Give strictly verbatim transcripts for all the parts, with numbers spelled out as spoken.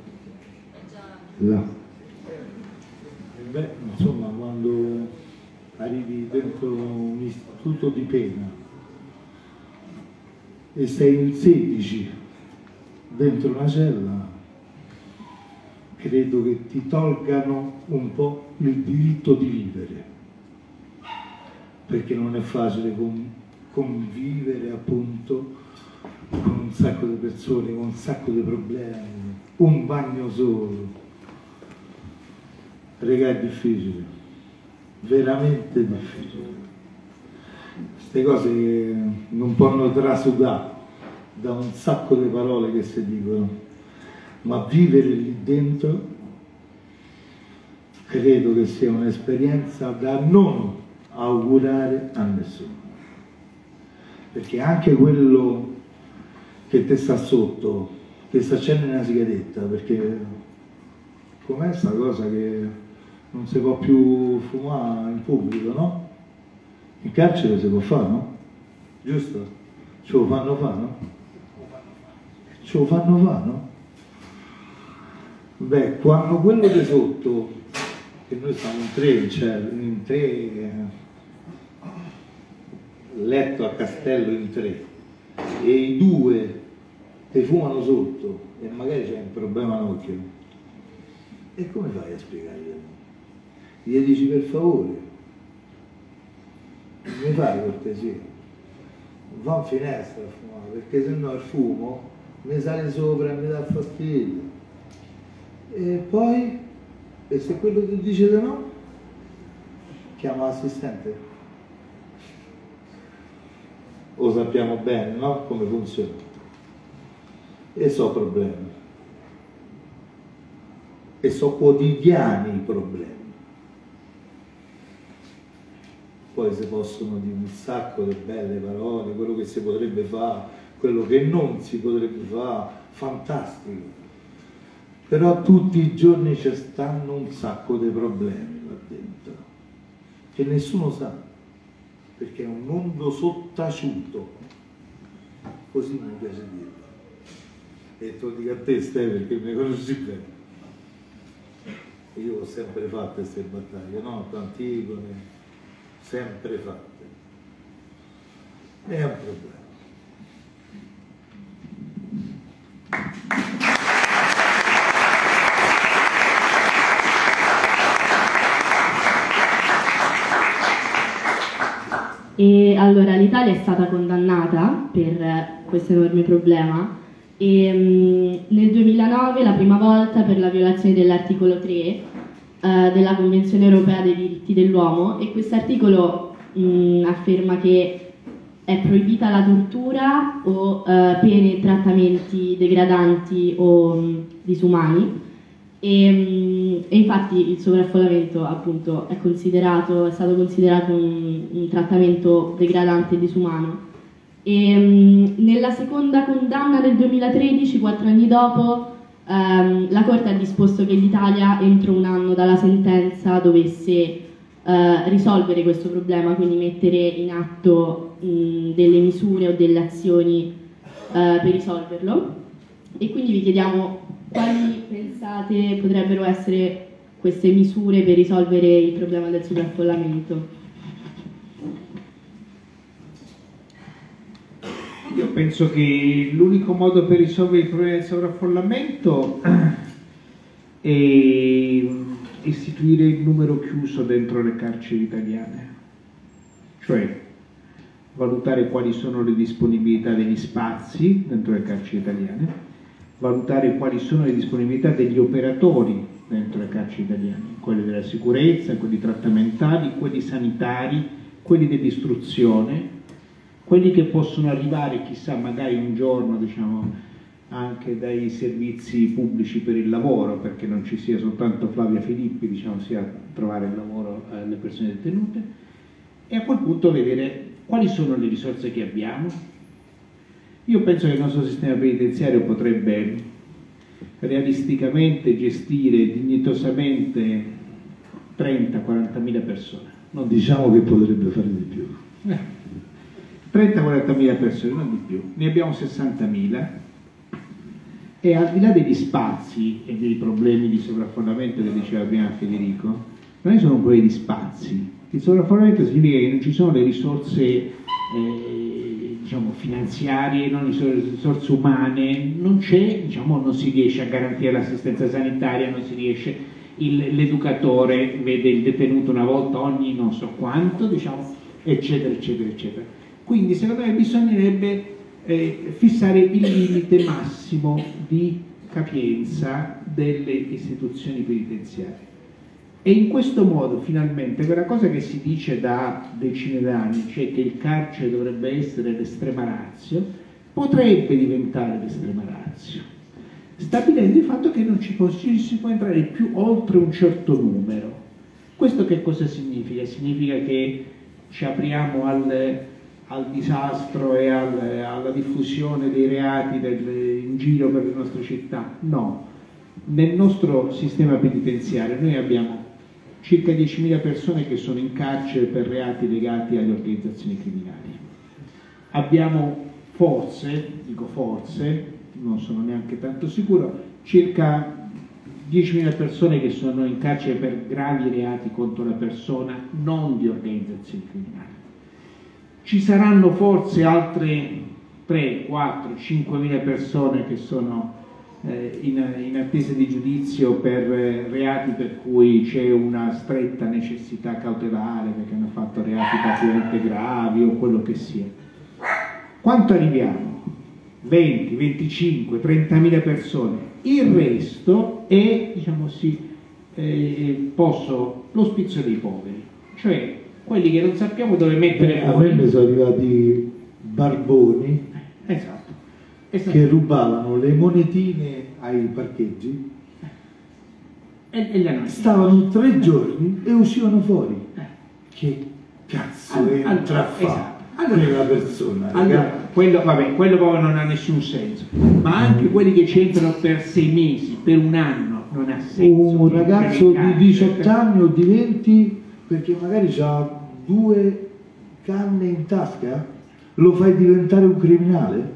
là. E beh, insomma, quando arrivi dentro un istituto di pena e sei in sedici dentro una cella, credo che ti tolgano un po' il diritto di vivere, perché non è facile convivere appunto con un sacco di persone, con un sacco di problemi, un bagno solo. Regà, è difficile, veramente difficile. Queste cose non possono trasudare da un sacco di parole che si dicono, ma vivere lì dentro credo che sia un'esperienza da non augurare a nessuno, perché anche quello che ti sta sotto, ti sta accendendo una sigaretta, perché com'è sta cosa che non si può più fumare in pubblico, no? In carcere si può fare, no? Giusto? Ce lo fanno fare, no? Ce lo fanno fare, no? Beh, quando quello di sotto, che noi stiamo in tre, cioè in tre, eh, letto a castello in tre, e i due ti fumano sotto e magari c'è un problema a occhio, e come fai a spiegargli? Gli dici per favore, mi fai cortesia, va in finestra a fumare, perché sennò il fumo mi sale sopra e mi dà fastidio. E poi, e se quello ti dice di no, chiama l'assistente. Lo sappiamo bene, no? Come funziona. E so problemi. E so quotidiani i problemi. Poi si possono dire un sacco di belle parole, quello che si potrebbe fare, quello che non si potrebbe fare, fantastico. Però tutti i giorni ci stanno un sacco di problemi là dentro, che nessuno sa, perché è un mondo sottaciuto, così mi piace dirlo. E te lo dico a te, Ste, perché mi conosci bene. Io ho sempre fatto queste battaglie, no? Antigone, sempre fatte. È un problema. E allora l'Italia è stata condannata per questo enorme problema e mh, nel duemilanove la prima volta per la violazione dell'articolo tre eh, della Convenzione Europea dei diritti dell'uomo, e questo articolo mh, afferma che è proibita la tortura o eh, pene e trattamenti degradanti o mh, disumani. E, e infatti il sovraffollamento appunto è considerato, è stato considerato un, un trattamento degradante e disumano. E, um, nella seconda condanna del duemilatredici, quattro anni dopo, um, la Corte ha disposto che l'Italia entro un anno dalla sentenza dovesse uh, risolvere questo problema, quindi mettere in atto um, delle misure o delle azioni uh, per risolverlo. E quindi vi chiediamo quali pensate potrebbero essere queste misure per risolvere il problema del sovraffollamento? Io penso che l'unico modo per risolvere il problema del sovraffollamento è istituire il numero chiuso dentro le carceri italiane, cioè valutare quali sono le disponibilità degli spazi dentro le carceri italiane, valutare quali sono le disponibilità degli operatori dentro le carceri italiane, quelli della sicurezza, quelli trattamentali, quelli sanitari, quelli dell'istruzione, quelli che possono arrivare, chissà, magari un giorno, diciamo, anche dai servizi pubblici per il lavoro, perché non ci sia soltanto Flavia Filippi, diciamo, sia trovare il lavoro alle persone detenute, e a quel punto vedere quali sono le risorse che abbiamo. Io penso che il nostro sistema penitenziario potrebbe realisticamente gestire dignitosamente trenta quarantamila persone. Non diciamo di... che potrebbe fare di più. Eh, trenta quarantamila persone, non di più. Ne abbiamo sessantamila. E al di là degli spazi e dei problemi di sovraffollamento che diceva prima Federico, non è solo un problema di spazi. Il sovraffollamento significa che non ci sono le risorse eh, diciamo, finanziarie, non le risorse umane, non c'è, diciamo, non si riesce a garantire l'assistenza sanitaria, non si riesce, l'educatore vede il detenuto una volta ogni non so quanto, diciamo, eccetera, eccetera, eccetera. Quindi secondo me bisognerebbe eh, fissare il limite massimo di capienza delle istituzioni penitenziarie. E in questo modo finalmente quella cosa che si dice da decine d'anni, cioè che il carcere dovrebbe essere l'estrema ratio, potrebbe diventare l'estrema ratio, stabilendo il fatto che non ci, può, ci si può entrare più oltre un certo numero. Questo che cosa significa? Significa che ci apriamo al, al disastro e al, alla diffusione dei reati del, in giro per le nostre città? No. Nel nostro sistema penitenziario noi abbiamo circa diecimila persone che sono in carcere per reati legati alle organizzazioni criminali. Abbiamo forse, dico forse, non sono neanche tanto sicuro, circa diecimila persone che sono in carcere per gravi reati contro la persona, non di organizzazioni criminali. Ci saranno forse altre tre, quattro, cinquemila persone che sono eh, in, in attesa di giudizio per eh, reati per cui c'è una stretta necessità cautelare, perché hanno fatto reati particolarmente gravi o quello che sia. Quanto arriviamo? venti, venticinque, trentamila persone. Il resto è, diciamo sì, eh, posso, l'ospizio dei poveri, cioè quelli che non sappiamo dove mettere. Eh, a me ne sono arrivati barboni, esatto, esatto, che rubavano le monetine ai parcheggi, e, e la stavano tre giorni e uscivano fuori. Eh. Che cazzo Allora, entra a esatto. fare Allora, quella persona? allora, quello, vabbè, quello proprio non ha nessun senso, ma anche quelli che c'entrano per sei mesi, per un anno, non ha senso. Un ragazzo di carcere, diciotto per... anni o di venti, perché magari ha due canne in tasca, lo fai diventare un criminale?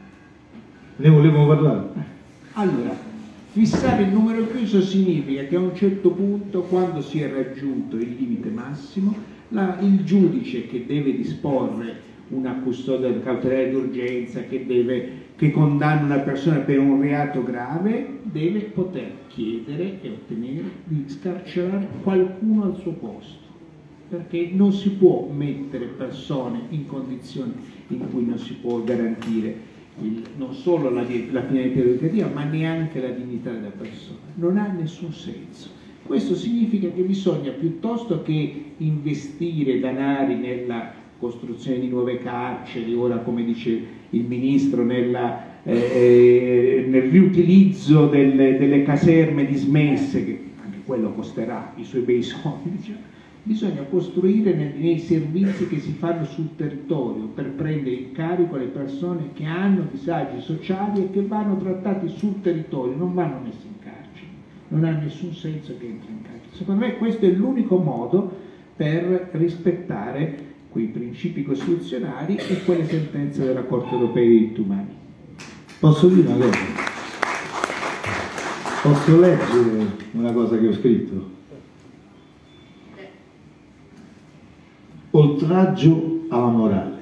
Ne volevo parlare. Allora, fissare il numero chiuso significa che a un certo punto, quando si è raggiunto il limite massimo, la, il giudice che deve disporre una custodia cautelare d'urgenza, che, deve, che condanna una persona per un reato grave, deve poter chiedere e ottenere di scarcerare qualcuno al suo posto, perché non si può mettere persone in condizioni in cui non si può garantire il, non solo la, la finalità educativa, ma neanche la dignità della persona. Non ha nessun senso. Questo significa che bisogna, piuttosto che investire danari nella costruzione di nuove carceri, ora come dice il ministro, nella, eh, nel riutilizzo delle, delle caserme dismesse, che anche quello costerà i suoi bei soldi, diciamo, bisogna costruire nei, nei servizi che si fanno sul territorio per prendere in carico le persone che hanno disagi sociali e che vanno trattati sul territorio, non vanno messi in carcere. Non ha nessun senso che entri in carcere. Secondo me questo è l'unico modo per rispettare quei principi costituzionali e quelle sentenze della Corte Europea dei Diritti Umani. Posso dire una cosa? Posso leggere una cosa che ho scritto? Oltraggio alla morale.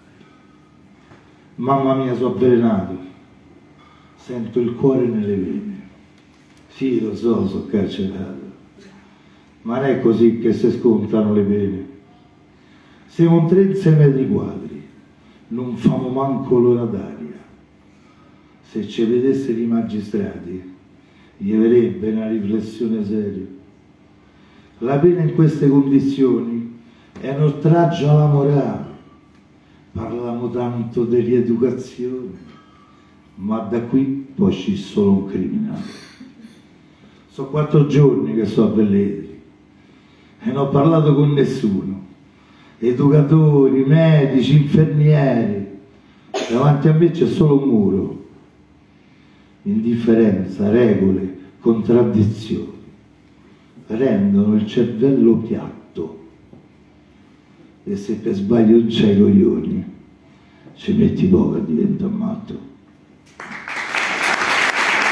Mamma mia, sono avvelenato. Sento il cuore nelle vene. Sì, lo so, sono carcerato. Ma non è così che si scontano le pene. Siamo trentasei metri quadri, non famo manco l'ora d'aria. Se ci vedessero i magistrati, gli verrebbe una riflessione seria. La pena in queste condizioni è un oltraggio alla morale. Parliamo tanto di rieducazione, ma da qui poi c'è solo un criminale. Sono quattro giorni che sto a Velletri e non ho parlato con nessuno. Educatori, medici, infermieri. Davanti a me c'è solo un muro. Indifferenza, regole, contraddizioni rendono il cervello piatto. E se per sbaglio non c'hai i coglioni, ci metti poco a diventare matto.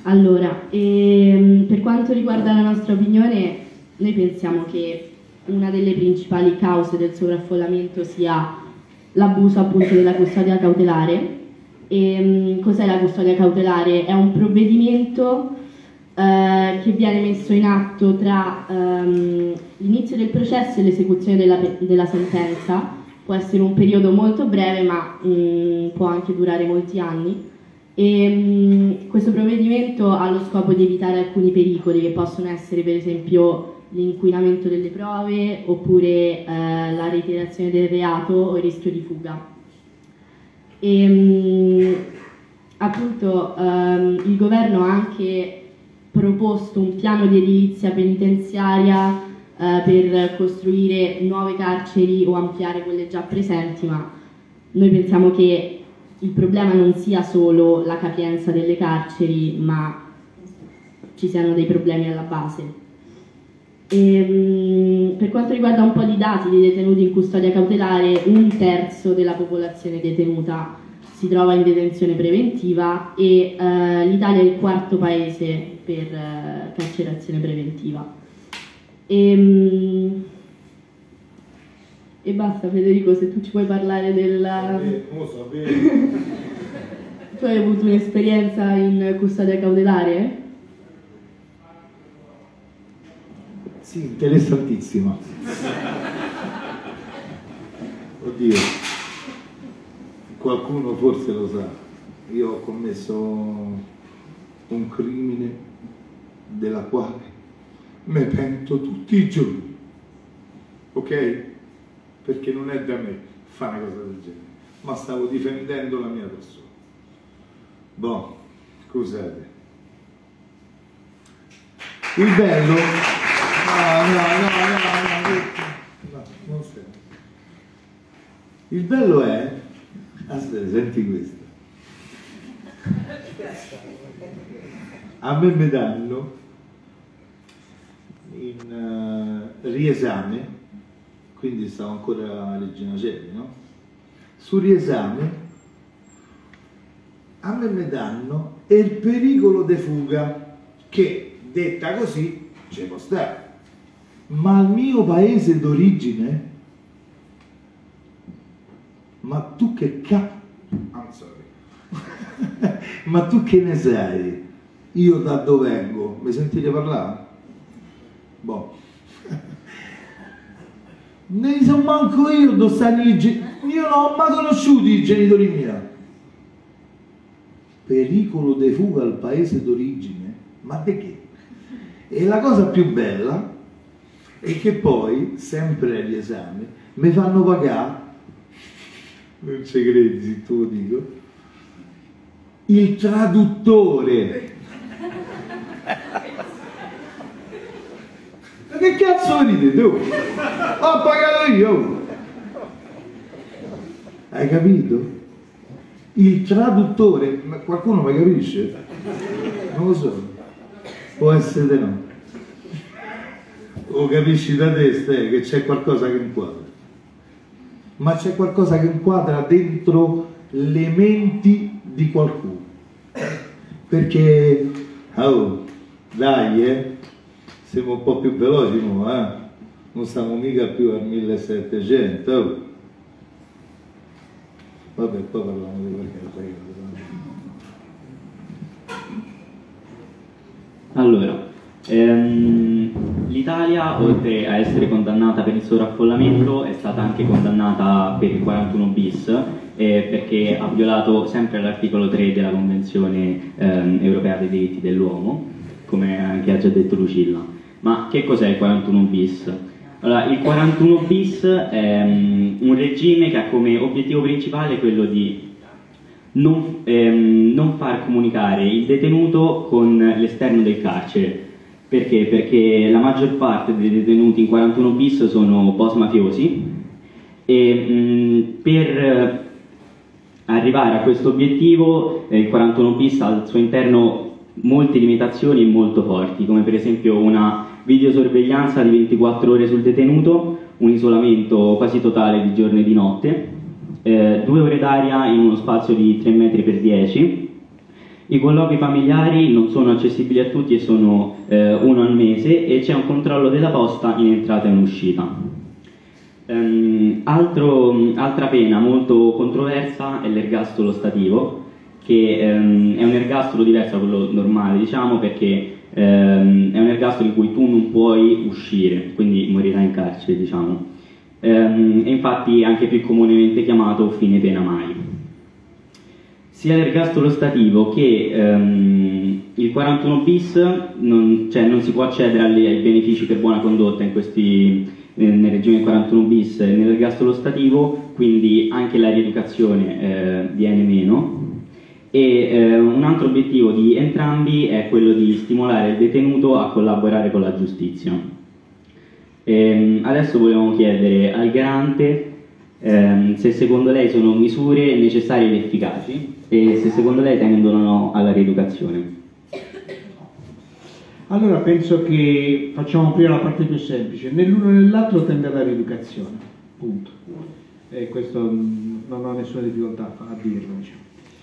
Allora, ehm, per quanto riguarda la nostra opinione, noi pensiamo che una delle principali cause del sovraffollamento sia l'abuso appunto della custodia cautelare. E, cos'è la custodia cautelare? È un provvedimento eh, che viene messo in atto tra ehm, l'inizio del processo e l'esecuzione della, della sentenza. Può essere un periodo molto breve, ma mh, può anche durare molti anni. E, mh, questo provvedimento ha lo scopo di evitare alcuni pericoli che possono essere per esempio l'inquinamento delle prove oppure eh, la reiterazione del reato o il rischio di fuga. E, mh, appunto ehm, il governo ha anche proposto un piano di edilizia penitenziaria eh, per costruire nuove carceri o ampliare quelle già presenti, ma noi pensiamo che il problema non sia solo la capienza delle carceri, ma ci siano dei problemi alla base. E, mh, per quanto riguarda un po' di dati dei detenuti in custodia cautelare, un terzo della popolazione detenuta si trova in detenzione preventiva e eh, l'Italia è il quarto paese per eh, carcerazione preventiva. E, mh, E basta, Federico, se tu ci puoi parlare della... Eh, non lo so, bene. Tu hai avuto un'esperienza in custodia cautelare? Sì, interessantissima. Oddio, qualcuno forse lo sa. Io ho commesso un crimine della quale me pento tutti i giorni, ok? Perché non è da me fare una cosa del genere, ma stavo difendendo la mia persona. Boh, scusate. Il bello... No, no, no, no, no, no, non sento. Il bello è... Aspetta, senti questo. A me mi danno in uh, riesame, quindi stavo ancora a Regina Coeli, no? Sul riesame a me mi danno il pericolo di fuga, che detta così ci può stare, ma al mio paese d'origine, ma tu che cazzo, I'm sorry, ma tu che ne sai? Io da dove vengo? Mi sentite parlare? Boh. Ne so manco io dove stanno i genitori, io non ho mai conosciuto i genitori miei. Pericolo di fuga al paese d'origine? Ma di che? E la cosa più bella è che poi, sempre agli esami, mi fanno pagare, non ci credi se te lo dico, il traduttore. Ma che cazzo dite tu? Ho pagato io! Hai capito? Il traduttore, ma qualcuno mi capisce? Non lo so, può essere te no. O capisci da te, Ste, che c'è qualcosa che inquadra. Ma c'è qualcosa che inquadra dentro le menti di qualcuno. Perché, oh, dai, eh, siamo un po' più veloci, no, eh? Non stiamo mica più al millesettecento. Oh. Vabbè, poi parliamo di qualche cosa. Allora, ehm, l'Italia, oltre a essere condannata per il sovraffollamento, è stata anche condannata per il quarantuno bis, eh, perché ha violato sempre l'articolo tre della Convenzione ehm, Europea dei diritti dell'uomo, come anche ha già detto Lucilla. Ma che cos'è il quarantuno bis? Allora, il quarantuno bis è um, un regime che ha come obiettivo principale quello di non, ehm, non far comunicare il detenuto con l'esterno del carcere. Perché? Perché la maggior parte dei detenuti in quarantuno bis sono post mafiosi e mh, per arrivare a questo obiettivo eh, il quarantuno bis ha al suo interno molte limitazioni molto forti, come per esempio una videosorveglianza di ventiquattro ore sul detenuto, un isolamento quasi totale di giorno e di notte, eh, due ore d'aria in uno spazio di tre metri per dieci, I colloqui familiari non sono accessibili a tutti e sono eh, uno al mese, e c'è un controllo della posta in entrata e in uscita. Um, altro, altra pena molto controversa è l'ergastolo stativo, che um, è un ergastolo diverso da quello normale, diciamo, perché um, è un ergastolo in cui tu non puoi uscire, quindi morirai in carcere, diciamo. Um, e infatti è anche più comunemente chiamato fine pena mai. Sia l'ergastolo stativo che um, il quarantuno bis non, cioè non si può accedere alle, ai benefici per buona condotta in questi, nel regime quarantuno bis e nell'ergastolo stativo, quindi anche la rieducazione eh, viene meno. E eh, un altro obiettivo di entrambi è quello di stimolare il detenuto a collaborare con la giustizia. E, adesso volevamo chiedere al garante eh, se secondo lei sono misure necessarie ed efficaci, e se secondo lei tendono alla rieducazione. Allora penso che facciamo prima la parte più semplice, nell'uno e nell'altro tende alla rieducazione, punto. E questo non ho nessuna difficoltà a dirlo, diciamo.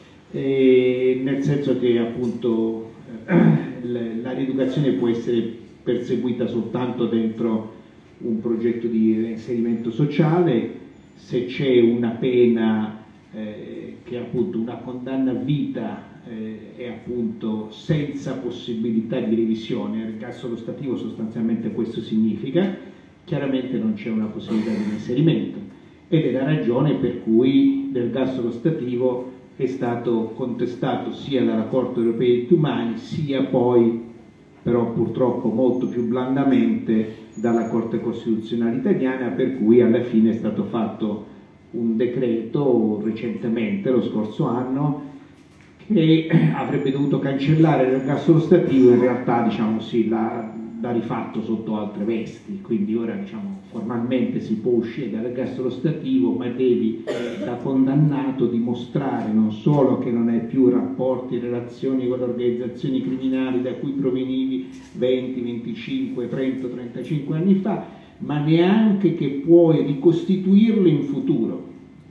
E nel senso che appunto la rieducazione può essere perseguita soltanto dentro un progetto di reinserimento sociale, se c'è una pena eh, che è appunto una condanna a vita eh, è appunto senza possibilità di revisione. L'ergastolo stativo sostanzialmente questo significa, chiaramente non c'è una possibilità di reinserimento, ed è la ragione per cui l'ergastolo stativo è stato contestato sia dalla Corte europea dei diritti umani, sia poi però purtroppo molto più blandamente dalla Corte Costituzionale italiana, per cui alla fine è stato fatto un decreto recentemente, lo scorso anno, che avrebbe dovuto cancellare l'ergastolo stativo, in realtà diciamo sì, l'ha rifatto sotto altre vesti, quindi ora diciamo formalmente si può uscire dall'ergastolo stativo, ma devi da condannato dimostrare non solo che non hai più rapporti e relazioni con le organizzazioni criminali da cui provenivi venti, venticinque, trenta, trentacinque anni fa, ma neanche che puoi ricostituirlo in futuro.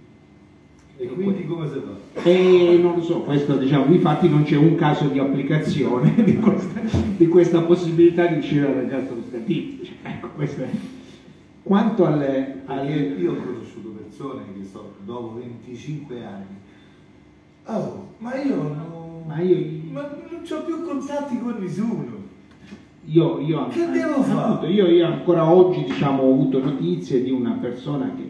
E quindi come si fa? E non lo so, questo diciamo, infatti non c'è un caso di applicazione di questa, di questa possibilità di uscire dall'ergastolo stativo. Ecco, questo è. Quanto alle, alle... Io ho conosciuto persone che so, dopo venticinque anni, oh, ma io non, ma io, ma non ho più contatti con nessuno. Io, io, che devo fare? Io, io ancora oggi diciamo, ho avuto notizie di una persona che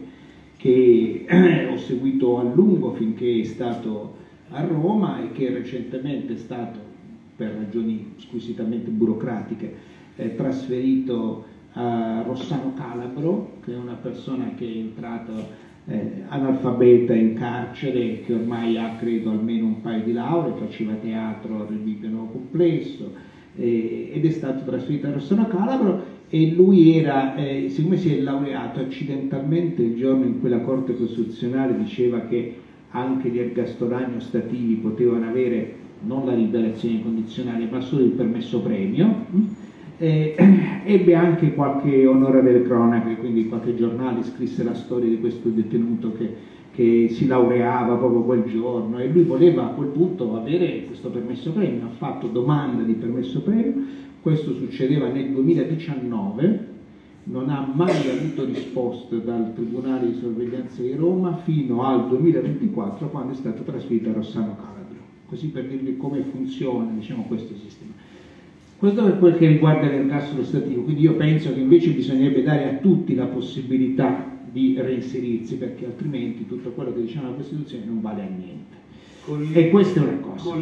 che eh, ho seguito a lungo finché è stato a Roma e che recentemente è stato, per ragioni squisitamente burocratiche, eh, trasferito a Rossano Calabro, che è una persona che è entrata eh, analfabeta in carcere, che ormai ha credo almeno un paio di lauree, faceva teatro al Rebibbia Nuovo Complesso, eh, ed è stato trasferito a Rossano Calabro. E lui era, eh, siccome si è laureato accidentalmente il giorno in cui la Corte Costituzionale diceva che anche gli ergastolani ostativi potevano avere non la liberazione condizionale ma solo il permesso premio, eh, ebbe anche qualche onore delle cronache, quindi qualche giornale scrisse la storia di questo detenuto che, che si laureava proprio quel giorno, e lui voleva a quel punto avere questo permesso premio, ha fatto domanda di permesso premio. Questo succedeva nel duemiladiciannove, non ha mai avuto risposta dal Tribunale di Sorveglianza di Roma fino al duemilaventiquattro, quando è stato trasferito a Rossano Calabro. Così per dirvi come funziona, diciamo, questo sistema. Questo per quel che riguarda l'ergastolo stativo, quindi io penso che invece bisognerebbe dare a tutti la possibilità di reinserirsi, perché altrimenti tutto quello che diciamo la Costituzione non vale a niente. E questa è una cosa.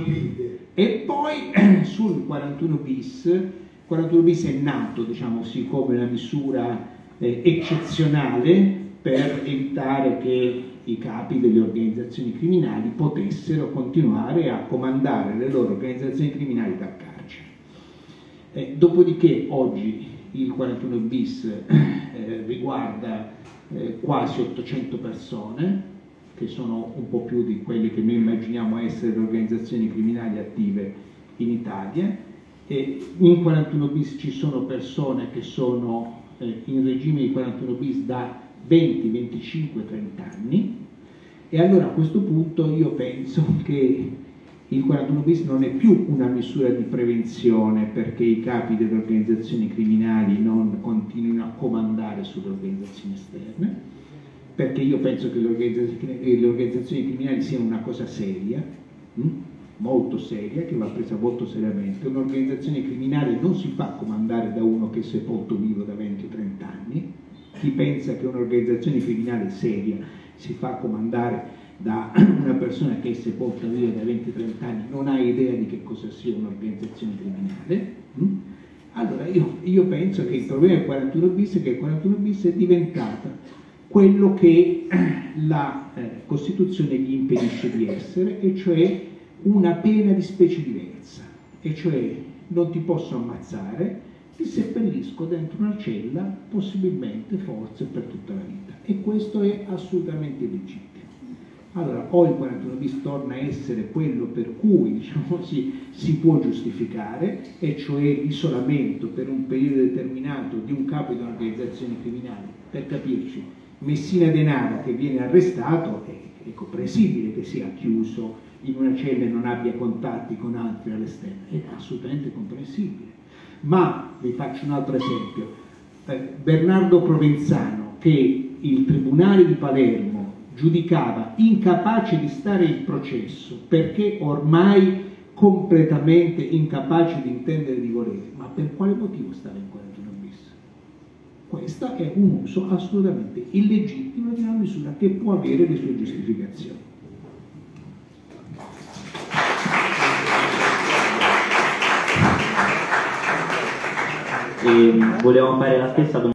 E poi eh, sul quarantuno bis, quarantuno bis è nato, diciamo sì, come una misura eh, eccezionale per evitare che i capi delle organizzazioni criminali potessero continuare a comandare le loro organizzazioni criminali dal carcere. Eh, dopodiché oggi il quarantuno bis eh, riguarda eh, quasi ottocento persone, che sono un po' più di quelli che noi immaginiamo essere le organizzazioni criminali attive in Italia. E in quarantuno bis ci sono persone che sono eh, in regime di quarantuno bis da venti, venticinque, trenta anni, e allora a questo punto io penso che il quarantuno bis non è più una misura di prevenzione perché i capi delle organizzazioni criminali non continuino a comandare sulle organizzazioni esterne, perché io penso che le organizzazioni, le organizzazioni criminali siano una cosa seria, hm? molto seria, che va presa molto seriamente. Un'organizzazione criminale non si fa comandare da uno che è sepolto vivo da venti o trenta anni. Chi pensa che un'organizzazione criminale seria si fa comandare da una persona che è sepolta viva da venti o trenta anni non ha idea di che cosa sia un'organizzazione criminale. Allora io, io penso che il problema del quarantuno bis è che il quarantuno bis è diventata quello che la eh, Costituzione gli impedisce di essere, e cioè una pena di specie diversa, e cioè non ti posso ammazzare, ti seppellisco dentro una cella, possibilmente forse per tutta la vita, e questo è assolutamente illegittimo. Allora, o il quarantuno bis torna a essere quello per cui, diciamo, si, si può giustificare, e cioè l'isolamento per un periodo determinato di un capo di un'organizzazione criminale. Per capirci, Messina Denaro che viene arrestato è, è comprensibile che sia chiuso in una cella e non abbia contatti con altri all'esterno, è assolutamente comprensibile. Ma vi faccio un altro esempio. Eh, Bernardo Provenzano, che il Tribunale di Palermo giudicava incapace di stare in processo perché ormai completamente incapace di intendere di volere, ma per quale motivo stava in quarantuno bis? Questo è un uso assolutamente illegittimo di una misura che può avere le sue giustificazioni. E volevo fare la stessa domanda